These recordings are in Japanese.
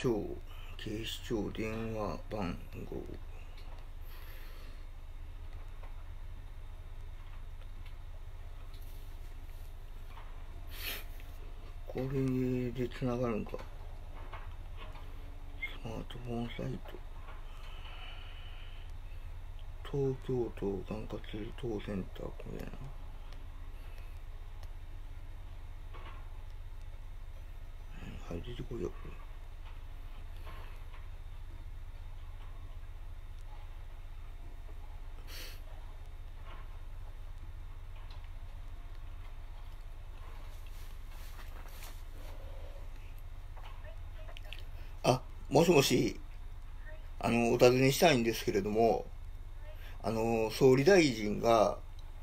警視庁電話番号。これでつながるんか。スマートフォンサイト。東京都管轄する当センター、これやな。はい、出てこいよ、これ。あ、もしもし、お尋ねしたいんですけれども、総理大臣が、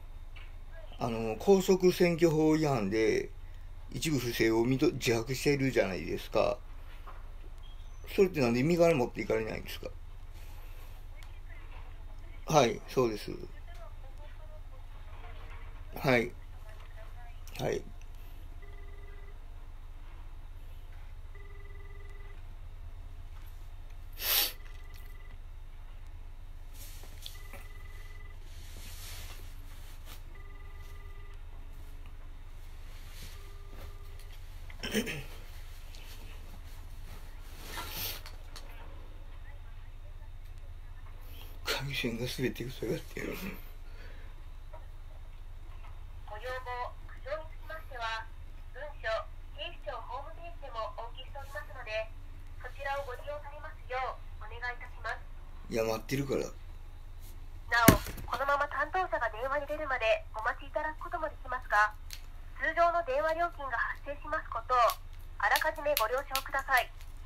公職選挙法違反で、一部不正を自白しているじゃないですか。それってなんで身柄持っていかれないんですか？はい、そうです。はい、はい。回線が全て塞がっている。 ご要望、苦情につきましては、文書、警視庁ホームページでもお受けしておりますので、そちらをご利用されますようお願いいたします。 いや、待ってるから。 なお、このまま担当者が電話に出るまでお待ちいただくこともできますが、通常の電話料金が発生しますことをあらかじめご了承ください。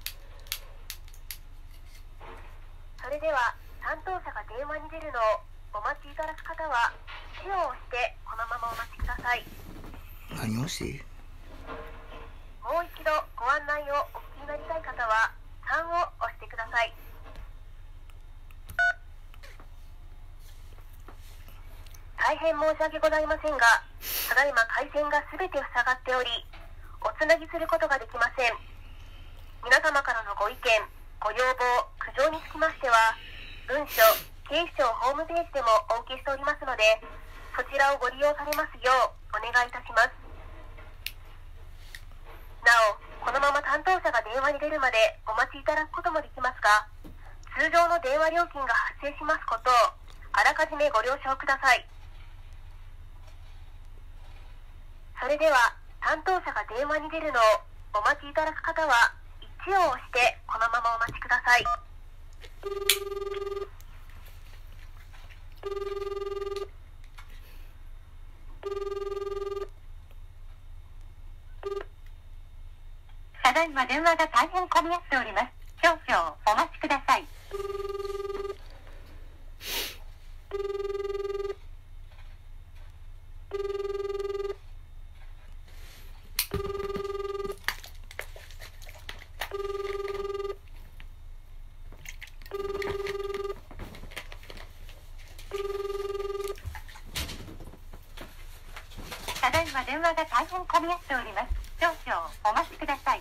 それでは、担当者が電話に出るのをお待ちいただく方は1を押してこのままお待ちください。 何をして？ もう一度ご案内をお聞きになりたい方は3を押してください。大変申し訳ございませんが、ただいま回線が全て塞がっており、おつなぎすることができません。皆様からのご意見、ご要望、苦情につきましては、文書、警視庁ホームページでもお受けしておりますので、そちらをご利用されますようお願いいたします。なお、このまま担当者が電話に出るまでお待ちいただくこともできますが、通常の電話料金が発生しますことをあらかじめご了承ください。それでは、担当者が電話に出るのをお待ちいただく方は1を押してこのままお待ちください。ただいま電話が大変混み合っております。少々お待ちください。ただいま電話が大変混み合っております。少々お待ちください。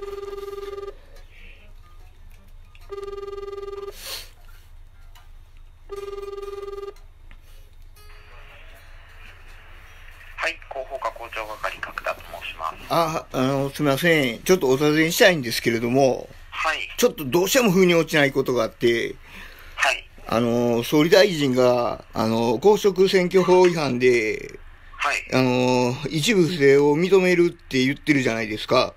はい、広報課校長係角田と申します。 すみません。ちょっとお尋ねしたいんですけれども、 はい。 ちょっとどうしても腑に落ちないことがあって、 はい。 総理大臣が、公職選挙法違反で、 はい。 一部不正を認めるって言ってるじゃないですか。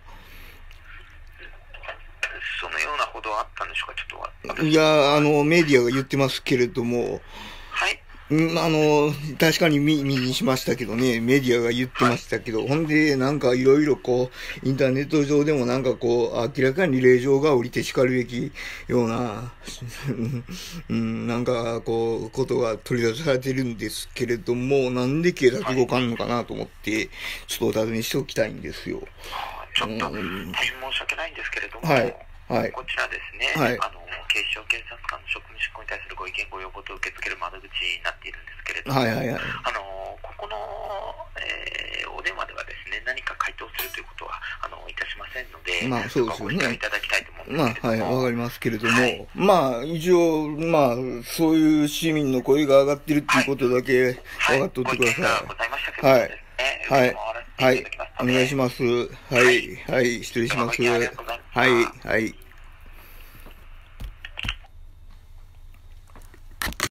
そのようなほどはあったんでしょうか。ちょっといや、メディアが言ってますけれども、 はい。 確かに耳にしましたけどね、メディアが言ってましたけど、ほんで、なんかいろいろこう、インターネット上でもなんかこう、明らかに令状が降りて叱るべきような、なんかこう、ことが取り出されてるんですけれども、なんで警察動かんのかなと思って、ちょっとお尋ねしておきたいんですよ。 ちょっと、大変申し訳ないんですけれども、 はい。はい。 こちらですね、 はい。 警視庁警察官の職務執行に対するご意見ご要望と受け付ける窓口になっているんですけれども、 はいはいはい。 ここの、お電話ではですね、何か回答するということは、いたしませんので、 まあそうですよね。 ご理解いただきたいと思んですけれども。 まあ、はい、わかりますけれども、 はい、 まあ、一応、まあ、そういう市民の声が上がってるっていうことだけ分かっとってください。 はい、ご意見がございましたけどはい。 もですね、 はい。 承らせてはいい。 ただきますおので願いします。はい。はい。失礼します。 どうもご意見ありがとうございました。 はい。はい。